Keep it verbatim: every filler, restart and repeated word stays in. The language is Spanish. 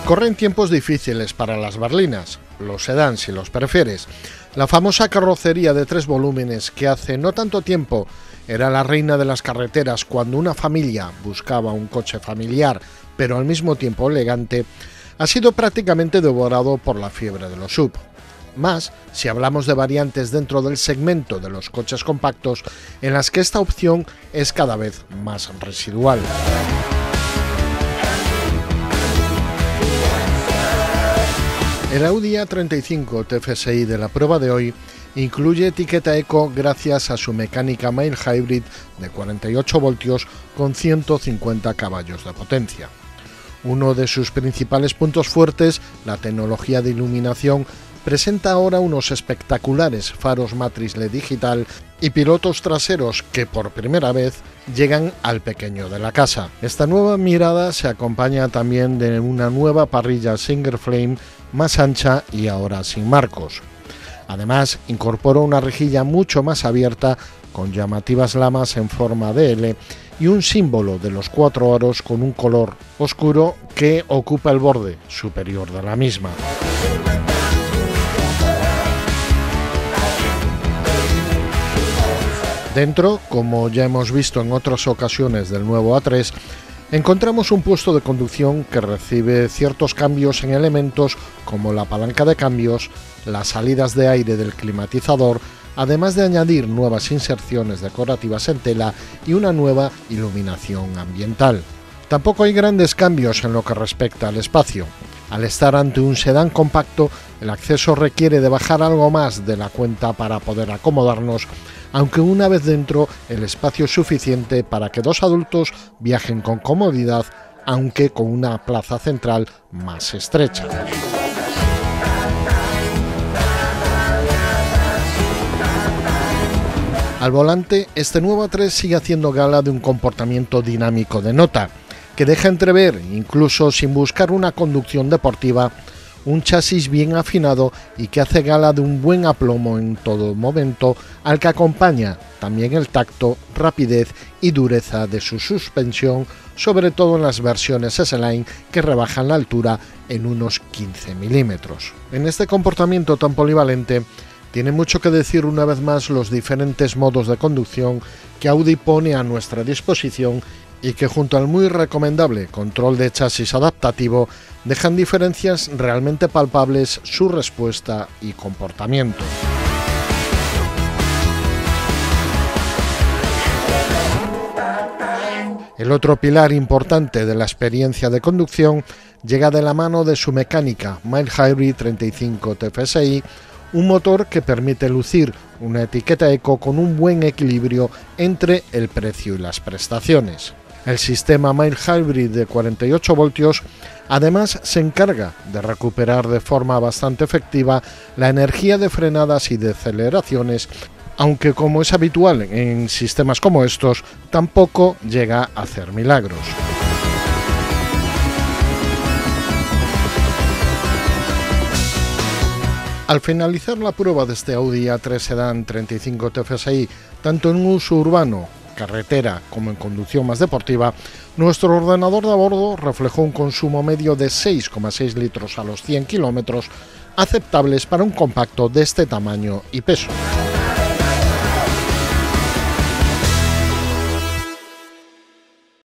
Corren tiempos difíciles para las berlinas, los sedán si los prefieres. La famosa carrocería de tres volúmenes que hace no tanto tiempo era la reina de las carreteras cuando una familia buscaba un coche familiar pero al mismo tiempo elegante, ha sido prácticamente devorado por la fiebre de los S U V. Más si hablamos de variantes dentro del segmento de los coches compactos en las que esta opción es cada vez más residual. El Audi A treinta y cinco T F S I de la prueba de hoy incluye etiqueta Eco gracias a su mecánica mild hybrid de cuarenta y ocho voltios con ciento cincuenta caballos de potencia. Uno de sus principales puntos fuertes, la tecnología de iluminación, presenta ahora unos espectaculares faros matriz L E D digital y pilotos traseros que por primera vez llegan al pequeño de la casa. Esta nueva mirada se acompaña también de una nueva parrilla single flame más ancha y ahora sin marcos. Además, incorporó una rejilla mucho más abierta con llamativas lamas en forma de L y un símbolo de los cuatro aros con un color oscuro que ocupa el borde superior de la misma. Dentro, como ya hemos visto en otras ocasiones del nuevo A tres, encontramos un puesto de conducción que recibe ciertos cambios en elementos como la palanca de cambios, las salidas de aire del climatizador, además de añadir nuevas inserciones decorativas en tela y una nueva iluminación ambiental. Tampoco hay grandes cambios en lo que respecta al espacio. Al estar ante un sedán compacto, el acceso requiere de bajar algo más de la cuenta para poder acomodarnos, aunque una vez dentro el espacio es suficiente para que dos adultos viajen con comodidad, aunque con una plaza central más estrecha. Al volante, este nuevo A tres sigue haciendo gala de un comportamiento dinámico de nota, que deja entrever, incluso sin buscar una conducción deportiva, un chasis bien afinado y que hace gala de un buen aplomo en todo momento, al que acompaña también el tacto, rapidez y dureza de su suspensión, sobre todo en las versiones S-Line que rebajan la altura en unos quince milímetros. En este comportamiento tan polivalente, tiene mucho que decir una vez más los diferentes modos de conducción que Audi pone a nuestra disposición y que junto al muy recomendable control de chasis adaptativo dejan diferencias realmente palpables su respuesta y comportamiento. El otro pilar importante de la experiencia de conducción llega de la mano de su mecánica mild hybrid treinta y cinco T F S I, un motor que permite lucir una etiqueta Eco con un buen equilibrio entre el precio y las prestaciones. El sistema mild hybrid de cuarenta y ocho voltios además se encarga de recuperar de forma bastante efectiva la energía de frenadas y de aceleraciones, aunque como es habitual en sistemas como estos, tampoco llega a hacer milagros. Al finalizar la prueba de este Audi A tres Sedan treinta y cinco T F S I, tanto en uso urbano, carretera como en conducción más deportiva, nuestro ordenador de a bordo reflejó un consumo medio de seis coma seis litros a los cien kilómetros, aceptables para un compacto de este tamaño y peso.